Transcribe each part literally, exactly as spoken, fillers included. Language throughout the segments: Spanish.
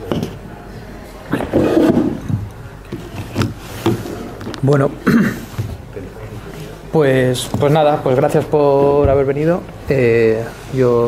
Bueno, pues, pues nada, pues gracias por haber venido. Eh, yo,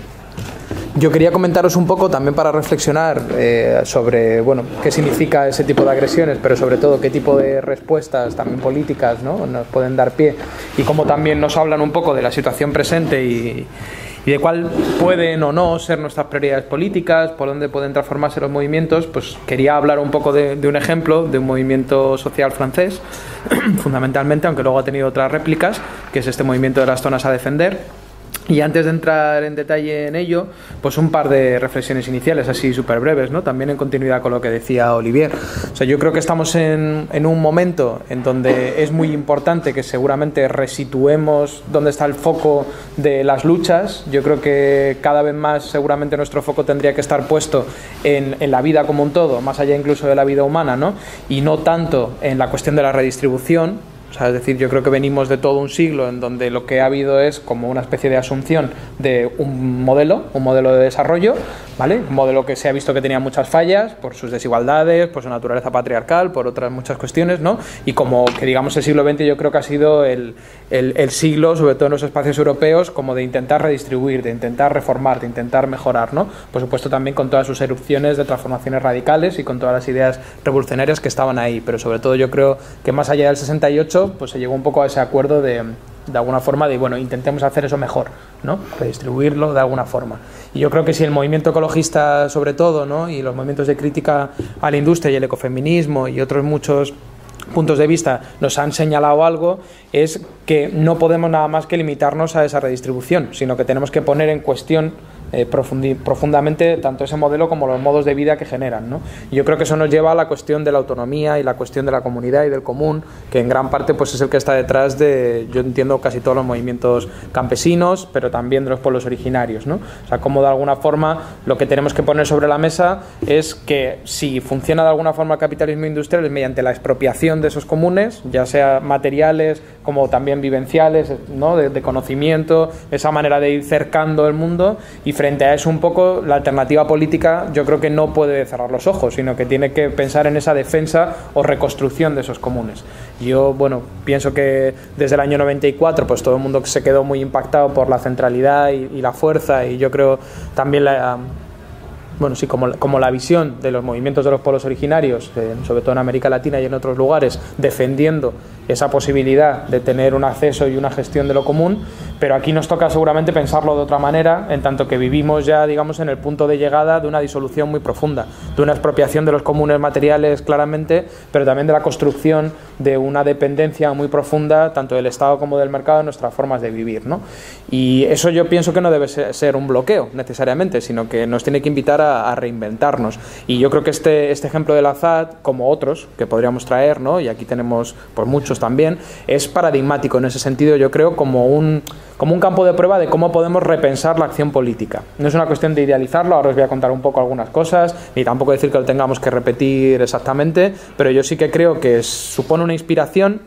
yo quería comentaros un poco también para reflexionar eh, sobre, bueno, qué significa ese tipo de agresiones, pero sobre todo qué tipo de respuestas también políticas, ¿no?, nos pueden dar pie, y cómo también nos hablan un poco de la situación presente y, y de cuál pueden o no ser nuestras prioridades políticas, por dónde pueden transformarse los movimientos. Pues quería hablar un poco de, de un ejemplo de un movimiento social francés, fundamentalmente, aunque luego ha tenido otras réplicas, que es este movimiento de las zonas a defender. Y antes de entrar en detalle en ello, pues un par de reflexiones iniciales, así súper breves, ¿no?, también en continuidad con lo que decía Olivier. O sea, yo creo que estamos en, en un momento en donde es muy importante que seguramente resituemos dónde está el foco de las luchas. Yo creo que cada vez más seguramente nuestro foco tendría que estar puesto en, en la vida como un todo, más allá incluso de la vida humana, ¿no?, y no tanto en la cuestión de la redistribución. O sea, es decir, yo creo que venimos de todo un siglo en donde lo que ha habido es como una especie de asunción de un modelo, un modelo de desarrollo, ¿vale? Un modelo que se ha visto que tenía muchas fallas por sus desigualdades, por su naturaleza patriarcal, por otras muchas cuestiones, ¿no? Y como que, digamos, el siglo veinte yo creo que ha sido el, el, el siglo, sobre todo en los espacios europeos, como de intentar redistribuir, de intentar reformar, de intentar mejorar, ¿no? Por supuesto también con todas sus erupciones de transformaciones radicales y con todas las ideas revolucionarias que estaban ahí, pero sobre todo yo creo que más allá del sesenta y ocho pues se llegó un poco a ese acuerdo de, de alguna forma de, bueno, intentemos hacer eso mejor, ¿no?, redistribuirlo de alguna forma. Y yo creo que si el movimiento ecologista sobre todo, ¿no?, y los movimientos de crítica a la industria y el ecofeminismo y otros muchos puntos de vista nos han señalado algo, es que no podemos nada más que limitarnos a esa redistribución, sino que tenemos que poner en cuestión eh, profundi- profundamente tanto ese modelo como los modos de vida que generan, ¿no? Y yo creo que eso nos lleva a la cuestión de la autonomía y la cuestión de la comunidad y del común, que en gran parte pues es el que está detrás de, yo entiendo, casi todos los movimientos campesinos, pero también de los pueblos originarios, ¿no? O sea, como de alguna forma lo que tenemos que poner sobre la mesa es que si funciona de alguna forma el capitalismo industrial es mediante la expropiación de esos comunes, ya sea materiales como también vivenciales, ¿no?, de, de conocimiento, esa manera de ir cercando el mundo, y frente a eso un poco la alternativa política yo creo que no puede cerrar los ojos, sino que tiene que pensar en esa defensa o reconstrucción de esos comunes. Yo, bueno, pienso que desde el año noventa y cuatro pues todo el mundo se quedó muy impactado por la centralidad y, y la fuerza, y yo creo también la... bueno, sí, como, como la visión de los movimientos de los pueblos originarios, eh, sobre todo en América Latina y en otros lugares, defendiendo esa posibilidad de tener un acceso y una gestión de lo común, pero aquí nos toca seguramente pensarlo de otra manera, en tanto que vivimos ya, digamos, en el punto de llegada de una disolución muy profunda, de una expropiación de los comunes materiales claramente, pero también de la construcción de una dependencia muy profunda, tanto del Estado como del mercado, en nuestras formas de vivir, ¿no? Y eso yo pienso que no debe ser un bloqueo necesariamente, sino que nos tiene que invitar a, a reinventarnos. Y yo creo que este, este ejemplo del Azad, como otros que podríamos traer, ¿no?, y aquí tenemos pues muchos también, es paradigmático en ese sentido, yo creo, como un, como un campo de prueba de cómo podemos repensar la acción política. No es una cuestión de idealizarlo, ahora os voy a contar un poco algunas cosas, ni tampoco decir que lo tengamos que repetir exactamente, pero yo sí que creo que supone una inspiración,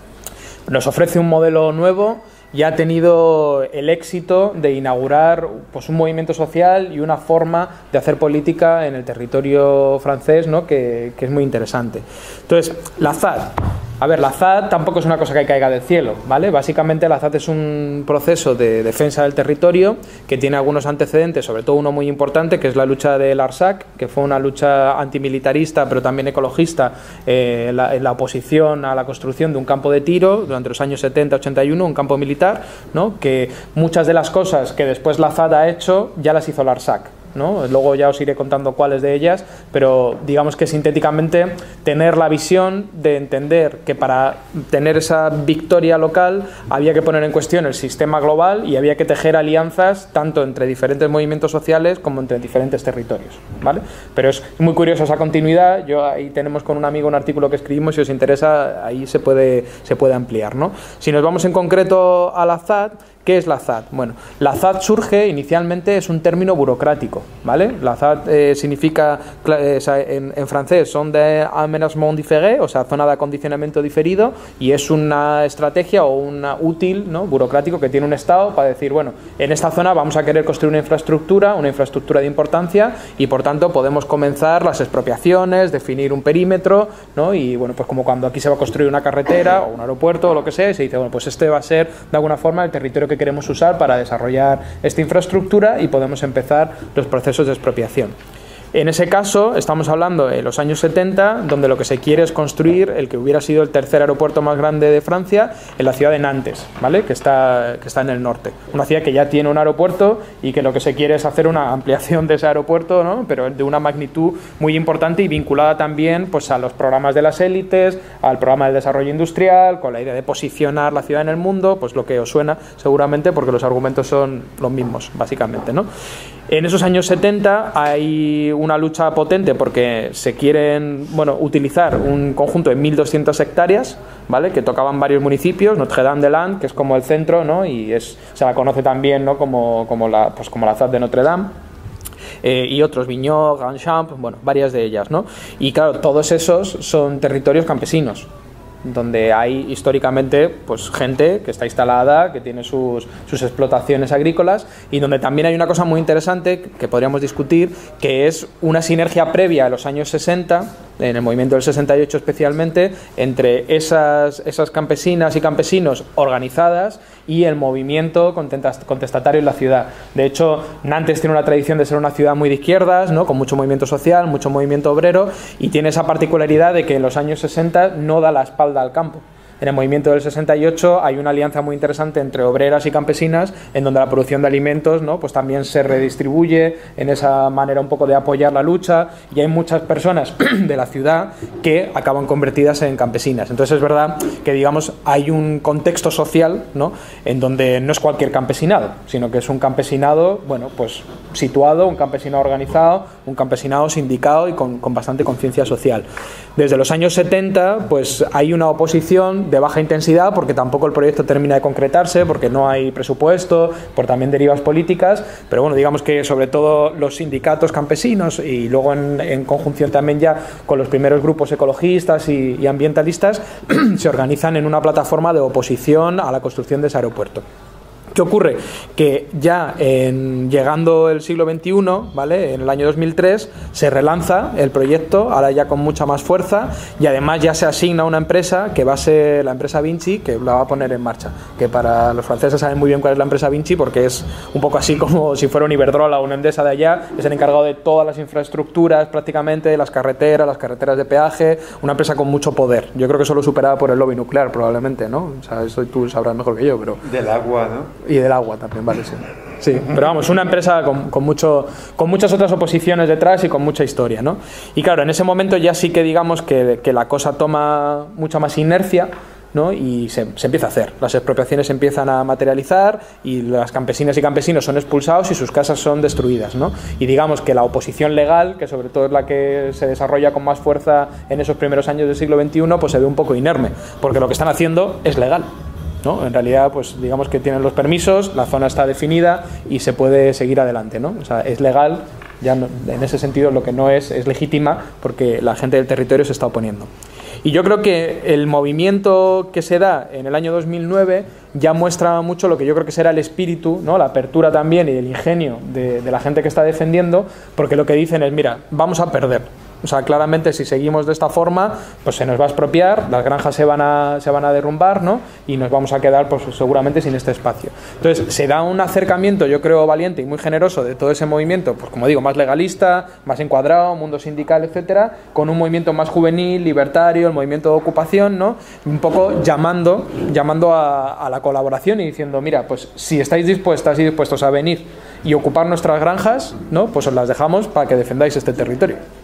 nos ofrece un modelo nuevo y ha tenido el éxito de inaugurar pues un movimiento social y una forma de hacer política en el territorio francés, ¿no?, que, que es muy interesante. Entonces, la Azad. A ver, la Azad tampoco es una cosa que caiga del cielo, ¿vale? Básicamente la Azad es un proceso de defensa del territorio que tiene algunos antecedentes, sobre todo uno muy importante, que es la lucha del Arsac, que fue una lucha antimilitarista, pero también ecologista, eh, en, la, en la oposición a la construcción de un campo de tiro durante los años setenta ochenta y uno, un campo militar, ¿no?, que muchas de las cosas que después la Azad ha hecho ya las hizo el Arsac, ¿no? Luego ya os iré contando cuáles de ellas, pero digamos que sintéticamente tener la visión de entender que para tener esa victoria local había que poner en cuestión el sistema global y había que tejer alianzas tanto entre diferentes movimientos sociales como entre diferentes territorios, ¿vale? Pero es muy curiosa esa continuidad. Yo ahí tenemos con un amigo un artículo que escribimos, si os interesa ahí se puede, se puede ampliar, ¿no? Si nos vamos en concreto al Azad, ¿Qué es la Z A D? Bueno, la Z A D surge inicialmente, es un término burocrático, ¿vale? La Z A D eh, significa, eh, en, en francés, zone d'aménagement différé, o sea, zona de acondicionamiento diferido, y es una estrategia o una útil, ¿no?, burocrático que tiene un Estado para decir, bueno, en esta zona vamos a querer construir una infraestructura, una infraestructura de importancia, y por tanto podemos comenzar las expropiaciones, definir un perímetro, ¿no? Y bueno, pues como cuando aquí se va a construir una carretera o un aeropuerto o lo que sea, y se dice, bueno, pues este va a ser de alguna forma el territorio que queremos usar para desarrollar esta infraestructura, y podemos empezar los procesos de expropiación. En ese caso estamos hablando de los años setenta, donde lo que se quiere es construir el que hubiera sido el tercer aeropuerto más grande de Francia, en la ciudad de Nantes, ¿vale?, que está, que está en el norte. Una ciudad que ya tiene un aeropuerto y que lo que se quiere es hacer una ampliación de ese aeropuerto, ¿no?, pero de una magnitud muy importante y vinculada también, pues, a los programas de las élites, al programa del desarrollo industrial, con la idea de posicionar la ciudad en el mundo, pues lo que os suena seguramente, porque los argumentos son los mismos, básicamente, ¿no? En esos años setenta hay una lucha potente porque se quieren, bueno, utilizar un conjunto de mil doscientas hectáreas, ¿vale?, que tocaban varios municipios, Notre-Dame-des-Landes, que es como el centro, ¿no?, y es, se la conoce también, ¿no?, como, como, la, pues como la Z A D de Notre-Dame. Eh, y otros, Vignaux, Grandchamp, bueno, varias de ellas, ¿no? Y claro, todos esos son territorios campesinos, donde hay históricamente, pues, gente que está instalada, que tiene sus, sus explotaciones agrícolas, y donde también hay una cosa muy interesante que podríamos discutir, que es una sinergia previa a los años sesenta, en el movimiento del sesenta y ocho especialmente, entre esas, esas campesinas y campesinos organizadas y el movimiento contestatario en la ciudad. De hecho, Nantes tiene una tradición de ser una ciudad muy de izquierdas, ¿no?, con mucho movimiento social, mucho movimiento obrero, y tiene esa particularidad de que en los años sesenta no da la espalda al campo. En el movimiento del sesenta y ocho hay una alianza muy interesante entre obreras y campesinas, en donde la producción de alimentos, ¿no?, pues también se redistribuye en esa manera un poco de apoyar la lucha, y hay muchas personas de la ciudad que acaban convertidas en campesinas. Entonces es verdad que, digamos, hay un contexto social, ¿no?, en donde no es cualquier campesinado, sino que es un campesinado, bueno, pues situado, un campesinado organizado, un campesinado sindicado y con, con bastante conciencia social. Desde los años setenta, pues hay una oposición de baja intensidad, porque tampoco el proyecto termina de concretarse, porque no hay presupuesto, por también derivas políticas, pero bueno, digamos que sobre todo los sindicatos campesinos, y luego en, en conjunción también ya con los primeros grupos ecologistas y, y ambientalistas, se organizan en una plataforma de oposición a la construcción de ese aeropuerto. ¿Qué ocurre? Que ya en, llegando el siglo veintiuno, ¿vale?, en el año dos mil tres, se relanza el proyecto, ahora ya con mucha más fuerza, y además ya se asigna una empresa que va a ser la empresa Vinci, que la va a poner en marcha. Que para los franceses saben muy bien cuál es la empresa Vinci, porque es un poco así como si fuera un Iberdrola o una Endesa de allá, es el encargado de todas las infraestructuras prácticamente, las carreteras, las carreteras de peaje, una empresa con mucho poder. Yo creo que solo superada por el lobby nuclear probablemente, ¿no? O sea, eso tú sabrás mejor que yo, pero... Del agua, ¿no? Y del agua también, vale, sí. Sí, pero vamos, una empresa con, con, mucho, con muchas otras oposiciones detrás y con mucha historia, ¿no? Y claro, en ese momento ya sí que digamos que, que la cosa toma mucha más inercia, ¿no? Y se, se empieza a hacer. Las expropiaciones se empiezan a materializar y las campesinas y campesinos son expulsados y sus casas son destruidas, ¿no? Y digamos que la oposición legal, que sobre todo es la que se desarrolla con más fuerza en esos primeros años del siglo veintiuno, pues se ve un poco inerme, porque lo que están haciendo es legal, ¿no? En realidad, pues digamos que tienen los permisos, la zona está definida y se puede seguir adelante, ¿no? O sea, es legal, ya no, en ese sentido lo que no es es legítima, porque la gente del territorio se está oponiendo. Y yo creo que el movimiento que se da en el año dos mil nueve ya muestra mucho lo que yo creo que será el espíritu, ¿no?, la apertura también y el ingenio de, de la gente que está defendiendo, porque lo que dicen es, mira, vamos a perder. O sea, claramente si seguimos de esta forma, pues se nos va a expropiar, las granjas se van a, se van a derrumbar, ¿no?, y nos vamos a quedar, pues seguramente sin este espacio. Entonces se da un acercamiento, yo creo, valiente y muy generoso de todo ese movimiento, pues como digo, más legalista, más encuadrado, mundo sindical, etcétera, con un movimiento más juvenil, libertario, el movimiento de ocupación, ¿no?, un poco llamando, llamando a, a la colaboración y diciendo, mira, pues si estáis dispuestas y dispuestos a venir y ocupar nuestras granjas, ¿no?, pues os las dejamos para que defendáis este territorio.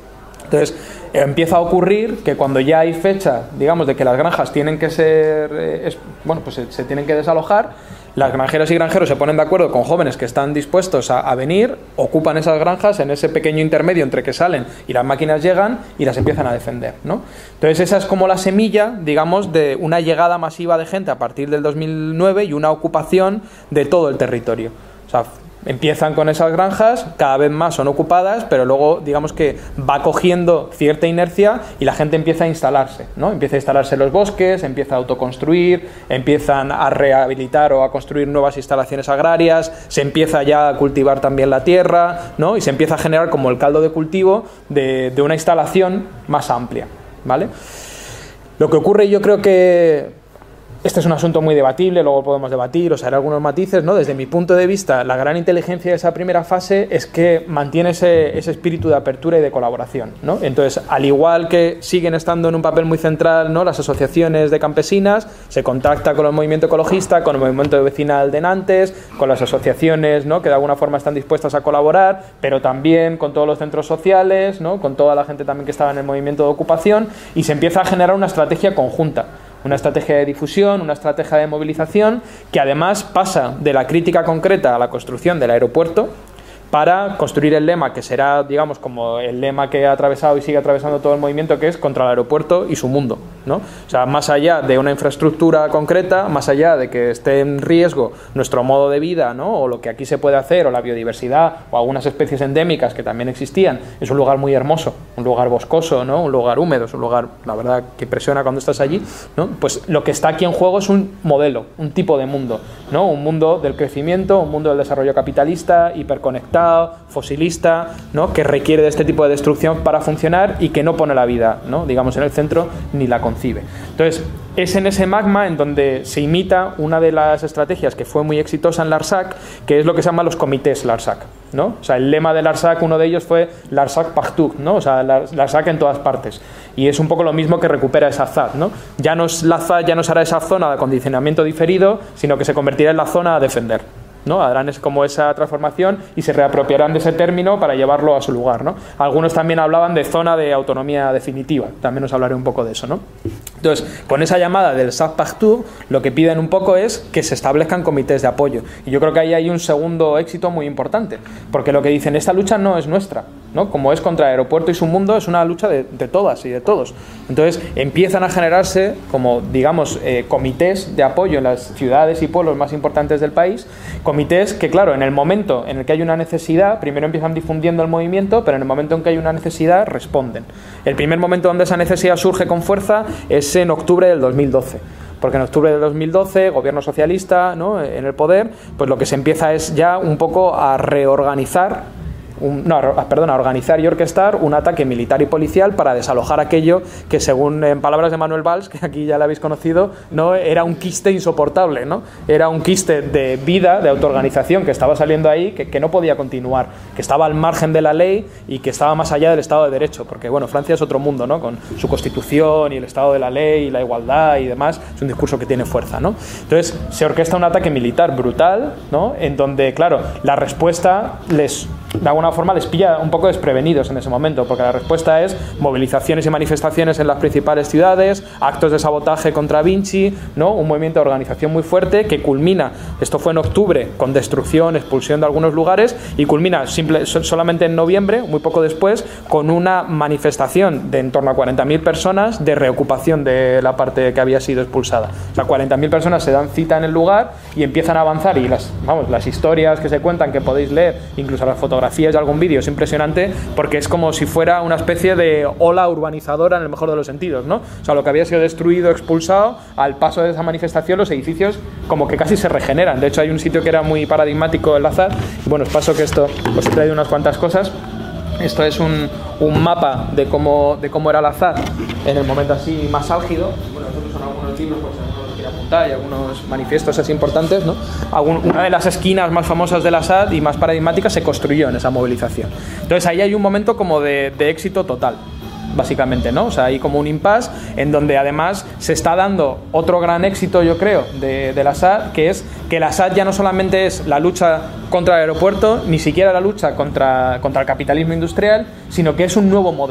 Entonces, empieza a ocurrir que cuando ya hay fecha, digamos, de que las granjas tienen que ser, eh, es, bueno, pues se, se tienen que desalojar, las granjeras y granjeros se ponen de acuerdo con jóvenes que están dispuestos a, a venir, ocupan esas granjas en ese pequeño intermedio entre que salen y las máquinas llegan y las empiezan a defender, ¿no? Entonces esa es como la semilla, digamos, de una llegada masiva de gente a partir del dos mil nueve y una ocupación de todo el territorio. O sea, empiezan con esas granjas, cada vez más son ocupadas, pero luego digamos que va cogiendo cierta inercia y la gente empieza a instalarse, ¿no? Empieza a instalarse en los bosques, empieza a autoconstruir, empiezan a rehabilitar o a construir nuevas instalaciones agrarias, se empieza ya a cultivar también la tierra, ¿no? Y se empieza a generar como el caldo de cultivo de, de una instalación más amplia, ¿vale? Lo que ocurre, yo creo que este es un asunto muy debatible, luego podemos debatir, o sea, hay algunos matices, ¿no? Desde mi punto de vista, la gran inteligencia de esa primera fase es que mantiene ese, ese espíritu de apertura y de colaboración, ¿no? Entonces, al igual que siguen estando en un papel muy central, ¿no?, las asociaciones de campesinas, se contacta con el movimiento ecologista, con el movimiento vecinal de Nantes, con las asociaciones, ¿no?, que de alguna forma están dispuestas a colaborar, pero también con todos los centros sociales, ¿no?, con toda la gente también que estaba en el movimiento de ocupación, y se empieza a generar una estrategia conjunta. Una estrategia de difusión, una estrategia de movilización que además pasa de la crítica concreta a la construcción del aeropuerto para construir el lema que será, digamos, como el lema que ha atravesado y sigue atravesando todo el movimiento, que es contra el aeropuerto y su mundo, ¿no? O sea, más allá de una infraestructura concreta, más allá de que esté en riesgo nuestro modo de vida, ¿no?, o lo que aquí se puede hacer, o la biodiversidad, o algunas especies endémicas que también existían, es un lugar muy hermoso, un lugar boscoso, ¿no?, un lugar húmedo, es un lugar, la verdad, que impresiona cuando estás allí, ¿no? Pues lo que está aquí en juego es un modelo, un tipo de mundo, ¿no?, un mundo del crecimiento, un mundo del desarrollo capitalista, hiperconectado, fosilista, ¿no?, que requiere de este tipo de destrucción para funcionar y que no pone la vida, ¿no?, digamos, en el centro ni la concibe. Entonces, es en ese magma en donde se imita una de las estrategias que fue muy exitosa en Larsac, que es lo que se llama los comités Larsac, ¿no? O sea, el lema de Larsac, uno de ellos fue Larsac partout, ¿no? O sea, Larsac en todas partes. Y es un poco lo mismo que recupera esa Z A D, ¿no? Ya no, es la Z A D, ya no será esa zona de acondicionamiento diferido, sino que se convertirá en la zona a defender, ¿no? Harán como esa transformación y se reapropiarán de ese término para llevarlo a su lugar, ¿no? Algunos también hablaban de zona de autonomía definitiva, también os hablaré un poco de eso, ¿no? Entonces, con esa llamada del Larsac partout, lo que piden un poco es que se establezcan comités de apoyo. Y yo creo que ahí hay un segundo éxito muy importante, porque lo que dicen, esta lucha no es nuestra, ¿no? Como es contra el aeropuerto y su mundo, es una lucha de, de todas y de todos. Entonces, empiezan a generarse como, digamos, eh, comités de apoyo en las ciudades y pueblos más importantes del país, comités que, claro, en el momento en el que hay una necesidad, primero empiezan difundiendo el movimiento, pero en el momento en que hay una necesidad, responden. El primer momento donde esa necesidad surge con fuerza es en octubre del dos mil doce. Porque en octubre de dos mil doce, gobierno socialista, ¿no?, en el poder, pues lo que se empieza es ya un poco a reorganizar, un, no, perdón, a organizar y orquestar un ataque militar y policial para desalojar aquello que, según en palabras de Manuel Valls, que aquí ya lo habéis conocido, no era un quiste insoportable, ¿no? Era un quiste de vida, de autoorganización que estaba saliendo ahí, que, que no podía continuar, que estaba al margen de la ley y que estaba más allá del Estado de Derecho, porque bueno, Francia es otro mundo, ¿no?, con su constitución y el Estado de la ley y la igualdad y demás, es un discurso que tiene fuerza, ¿no? Entonces se orquesta un ataque militar brutal, ¿no?, en donde, claro, la respuesta les, de alguna forma, les pilla un poco desprevenidos en ese momento, porque la respuesta es movilizaciones y manifestaciones en las principales ciudades, actos de sabotaje contra Vinci, ¿no?, un movimiento de organización muy fuerte que culmina, esto fue en octubre, con destrucción, expulsión de algunos lugares, y culmina simple, solamente en noviembre, muy poco después, con una manifestación de en torno a cuarenta mil personas de reocupación de la parte que había sido expulsada. O sea, cuarenta mil personas se dan cita en el lugar y empiezan a avanzar, y las, vamos, las historias que se cuentan, que podéis leer, incluso las fotografías de algún vídeo, es impresionante, porque es como si fuera una especie de ola urbanizadora en el mejor de los sentidos, ¿no? O sea, lo que había sido destruido, expulsado, al paso de esa manifestación, los edificios como que casi se regeneran. De hecho, hay un sitio que era muy paradigmático en Lazar, y bueno, os paso que esto, os he traído unas cuantas cosas. Esto es un, un mapa de cómo, de cómo era Lazar en el momento así más álgido. Bueno, nosotros son algunos libros, pues algunos quiere apuntar, y algunos manifiestos así importantes, ¿no? Algún, una de las esquinas más famosas de la S A D y más paradigmáticas se construyó en esa movilización. Entonces ahí hay un momento como de, de éxito total, básicamente, ¿no? O sea, hay como un impasse en donde además se está dando otro gran éxito, yo creo, de, de la S A D, que es que la S A D ya no solamente es la lucha contra el aeropuerto, ni siquiera la lucha contra, contra el capitalismo industrial, sino que es un nuevo modelo.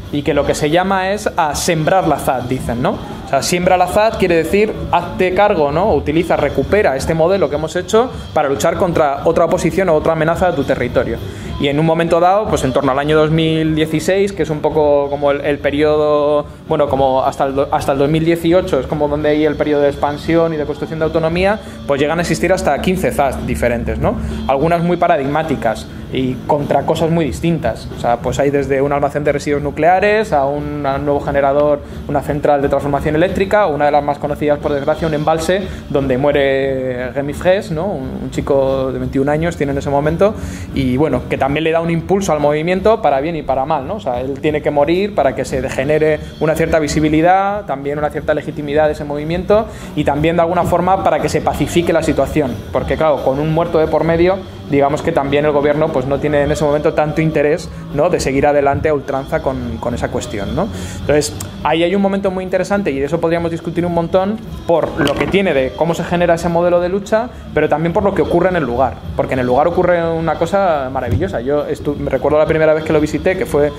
y que lo que se llama es a sembrar la Z A D, dicen, ¿no? O sea, siembra la Z A D quiere decir hazte cargo, ¿no? Utiliza, recupera este modelo que hemos hecho para luchar contra otra oposición o otra amenaza de tu territorio. Y en un momento dado, pues en torno al año dos mil dieciséis, que es un poco como el, el periodo, bueno, como hasta el, hasta el dos mil dieciocho, es como donde hay el periodo de expansión y de construcción de autonomía, pues llegan a existir hasta quince Z A D diferentes, ¿no? Algunas muy paradigmáticas y contra cosas muy distintas. O sea, pues hay desde un almacén de residuos nucleares a un nuevo generador, una central de transformación eléctrica, una de las más conocidas, por desgracia, un embalse donde muere Rémi Fraisse, ¿no? Un, un chico de veintiún años tiene en ese momento, y bueno, que también le da un impulso al movimiento para bien y para mal, ¿no? O sea, él tiene que morir para que se genere una cierta visibilidad, también una cierta legitimidad de ese movimiento, y también de alguna forma para que se pacifique la situación, porque claro, con un muerto de por medio, digamos que también el gobierno pues no tiene en ese momento tanto interés, ¿no?, de seguir adelante a ultranza con, con esa cuestión, ¿no? Entonces, ahí hay un momento muy interesante, y de eso podríamos discutir un montón, por lo que tiene de cómo se genera ese modelo de lucha, pero también por lo que ocurre en el lugar, porque en el lugar ocurre una cosa maravillosa. Yo estu- me recuerdo la primera vez que lo visité, que fue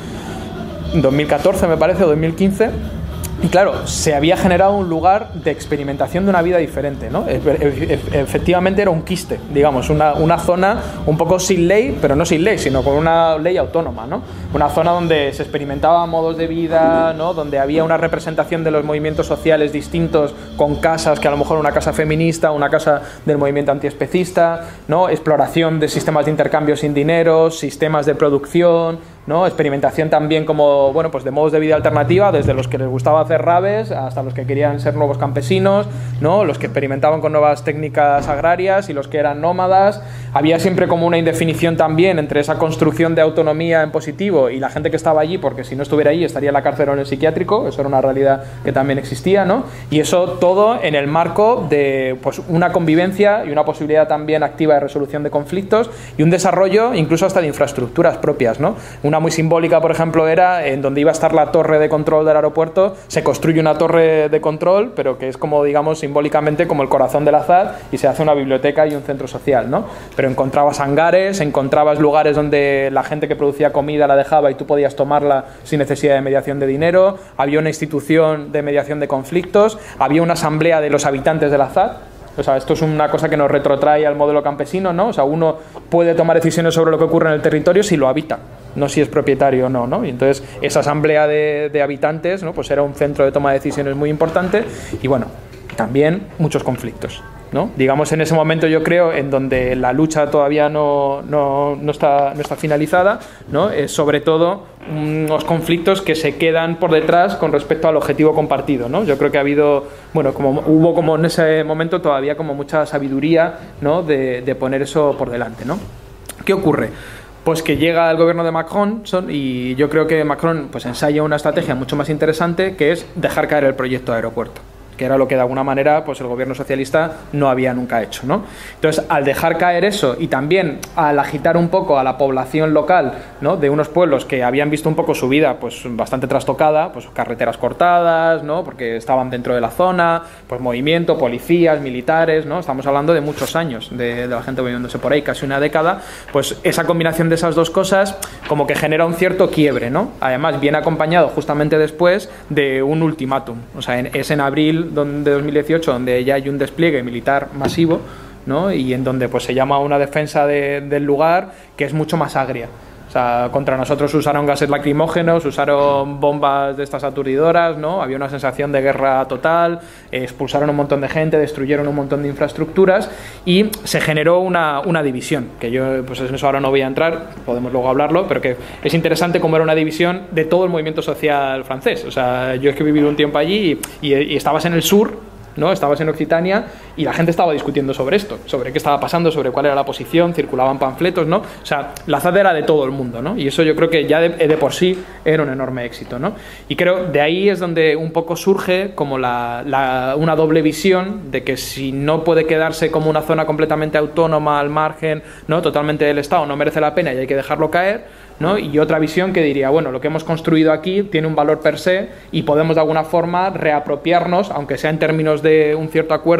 en dos mil catorce, me parece, o dos mil quince. Y claro, se había generado un lugar de experimentación de una vida diferente, ¿no? Efectivamente era un quiste, digamos, una, una zona un poco sin ley, pero no sin ley, sino con una ley autónoma, ¿no? Una zona donde se experimentaban modos de vida, ¿no? Donde había una representación de los movimientos sociales distintos, con casas, que a lo mejor una casa feminista, una casa del movimiento antiespecista, ¿no? Exploración de sistemas de intercambio sin dinero, sistemas de producción, ¿no? Experimentación también como, bueno, pues de modos de vida alternativa, desde los que les gustaba hacer raves hasta los que querían ser nuevos campesinos, ¿no? Los que experimentaban con nuevas técnicas agrarias y los que eran nómadas. Había siempre como una indefinición también entre esa construcción de autonomía en positivo y la gente que estaba allí, porque si no estuviera allí estaría en la cárcel o en el psiquiátrico. Eso era una realidad que también existía, ¿no? Y eso todo en el marco de, pues, una convivencia y una posibilidad también activa de resolución de conflictos y un desarrollo incluso hasta de infraestructuras propias, ¿no? Una muy simbólica, por ejemplo, era en donde iba a estar la torre de control del aeropuerto. Se construye una torre de control, pero que es como, digamos, simbólicamente como el corazón de la Z A D, y se hace una biblioteca y un centro social, ¿no? Pero encontrabas hangares, encontrabas lugares donde la gente que producía comida la dejaba y tú podías tomarla sin necesidad de mediación de dinero. Había una institución de mediación de conflictos, había una asamblea de los habitantes de la Z A D. O sea, esto es una cosa que nos retrotrae al modelo campesino, ¿no? O sea, uno puede tomar decisiones sobre lo que ocurre en el territorio si lo habita, no si es propietario o no, ¿no? Y entonces esa asamblea de, de habitantes, ¿no?, pues era un centro de toma de decisiones muy importante, y bueno, también muchos conflictos, ¿no? Digamos, en ese momento yo creo en donde la lucha todavía no, no, no, está, no está finalizada, ¿no? Es sobre todo unos conflictos que se quedan por detrás con respecto al objetivo compartido, ¿no? Yo creo que ha habido, bueno, como hubo como en ese momento todavía como mucha sabiduría, ¿no?, de, de poner eso por delante, ¿no? ¿Qué ocurre? Pues que llega el gobierno de Macron y yo creo que Macron pues ensaya una estrategia mucho más interesante, que es dejar caer el proyecto de aeropuerto, que era lo que de alguna manera pues el gobierno socialista no había nunca hecho, ¿no? Entonces, al dejar caer eso y también al agitar un poco a la población local, ¿no?, de unos pueblos que habían visto un poco su vida pues bastante trastocada, pues carreteras cortadas, ¿no?, porque estaban dentro de la zona, pues movimiento, policías, militares, ¿no? Estamos hablando de muchos años de, de la gente moviéndose por ahí, casi una década. Pues esa combinación de esas dos cosas como que genera un cierto quiebre, ¿no? Además, viene acompañado justamente después de un ultimátum. O sea, en, es en abril de dos mil dieciocho donde ya hay un despliegue militar masivo, ¿no?, y en donde pues se llama una defensa de, del lugar que es mucho más agria. O sea, contra nosotros usaron gases lacrimógenos, usaron bombas de estas aturdidoras, ¿no? Había una sensación de guerra total, eh, expulsaron un montón de gente, destruyeron un montón de infraestructuras y se generó una, una división, que yo pues en eso ahora no voy a entrar, podemos luego hablarlo, pero que es interesante cómo era una división de todo el movimiento social francés. O sea, yo es que he vivido un tiempo allí y, y, y estabas en el sur, ¿no? Estabas en Occitania y la gente estaba discutiendo sobre esto, sobre qué estaba pasando, sobre cuál era la posición, circulaban panfletos, ¿no? O sea, la Z A D era de todo el mundo, ¿no? Y eso yo creo que ya de, de por sí era un enorme éxito, ¿no? Y creo de ahí es donde un poco surge como la, la, una doble visión de que si no puede quedarse como una zona completamente autónoma al margen, ¿no?, totalmente del Estado, no merece la pena y hay que dejarlo caer, ¿no? Y otra visión que diría, bueno, lo que hemos construido aquí tiene un valor per se y podemos de alguna forma reapropiarnos, aunque sea en términos de un cierto acuerdo,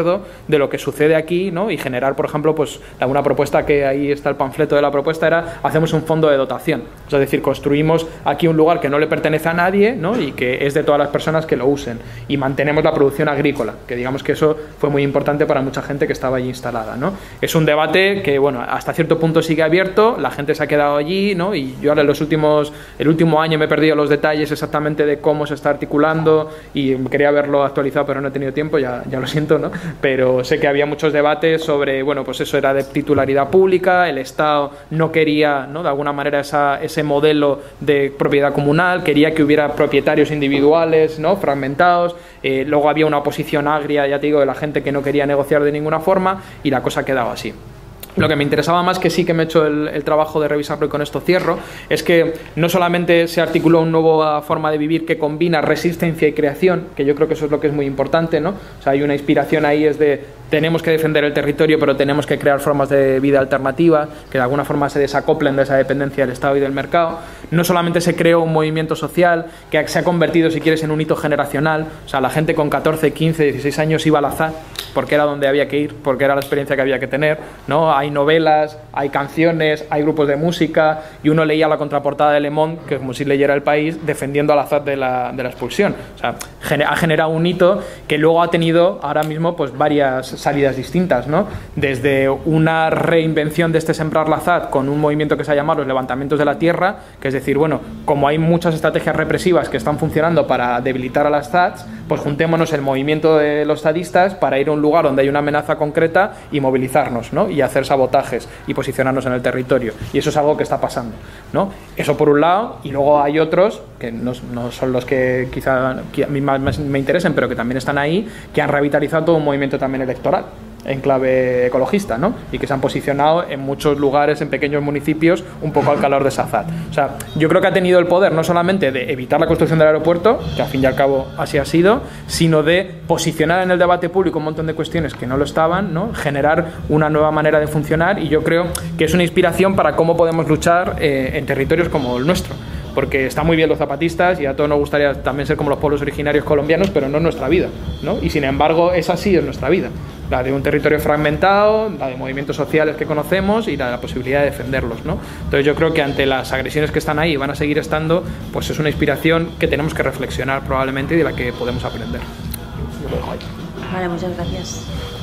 de lo que sucede aquí, ¿no? Y generar, por ejemplo, pues alguna propuesta, que ahí está el panfleto de la propuesta, era hacemos un fondo de dotación, es decir, construimos aquí un lugar que no le pertenece a nadie, ¿no? Y que es de todas las personas que lo usen, y mantenemos la producción agrícola, que digamos que eso fue muy importante para mucha gente que estaba allí instalada, ¿no? Es un debate que, bueno, hasta cierto punto sigue abierto, la gente se ha quedado allí, ¿no? Y yo ahora en los últimos, el último año me he perdido los detalles exactamente de cómo se está articulando, y quería verlo actualizado pero no he tenido tiempo, ya, ya lo siento, ¿no? Pero sé que había muchos debates sobre, bueno, pues eso era de titularidad pública, el Estado no quería, ¿no?, de alguna manera esa, ese modelo de propiedad comunal, quería que hubiera propietarios individuales, ¿no?, fragmentados, eh, luego había una oposición agria, ya te digo, de la gente que no quería negociar de ninguna forma, y la cosa quedaba así. Lo que me interesaba más, que sí que me he hecho el, el trabajo de revisarlo y con esto cierro, es que no solamente se articuló una nueva forma de vivir que combina resistencia y creación, que yo creo que eso es lo que es muy importante, ¿no? O sea, hay una inspiración ahí, es de tenemos que defender el territorio, pero tenemos que crear formas de vida alternativas que de alguna forma se desacoplen de esa dependencia del Estado y del mercado. No solamente se creó un movimiento social que se ha convertido, si quieres, en un hito generacional. O sea, la gente con catorce, quince, dieciséis años iba al azar porque era donde había que ir, porque era la experiencia que había que tener, ¿no? Hay novelas, hay canciones, hay grupos de música, y uno leía la contraportada de Le Monde, que es como si leyera El País, defendiendo al azar de la, de la expulsión. O sea, ha generado un hito que luego ha tenido ahora mismo pues varias salidas distintas, ¿no? Desde una reinvención de este sembrar la Z A D con un movimiento que se ha llamado los levantamientos de la tierra, que es decir, bueno, como hay muchas estrategias represivas que están funcionando para debilitar a las Z A Ds, pues juntémonos el movimiento de los zadistas para ir a un lugar donde hay una amenaza concreta y movilizarnos, ¿no? Y hacer sabotajes y posicionarnos en el territorio. Y eso es algo que está pasando, ¿no? Eso por un lado, y luego hay otros que no, no son los que quizá a mí más me interesen, pero que también están ahí, que han revitalizado todo un movimiento también electoral en clave ecologista, ¿no? Y que se han posicionado en muchos lugares, en pequeños municipios, un poco al calor de esa Z A D. O sea, yo creo que ha tenido el poder no solamente de evitar la construcción del aeropuerto, que al fin y al cabo así ha sido, sino de posicionar en el debate público un montón de cuestiones que no lo estaban, ¿no? Generar una nueva manera de funcionar, y yo creo que es una inspiración para cómo podemos luchar eh, en territorios como el nuestro. Porque está muy bien los zapatistas y a todos nos gustaría también ser como los pueblos originarios colombianos, pero no es nuestra vida, ¿no? Y sin embargo, esa sí es nuestra vida, la de un territorio fragmentado, la de movimientos sociales que conocemos y la de la posibilidad de defenderlos, ¿no? Entonces yo creo que ante las agresiones que están ahí y van a seguir estando, pues es una inspiración que tenemos que reflexionar probablemente y de la que podemos aprender. Yo lo dejo ahí. Vale, muchas gracias.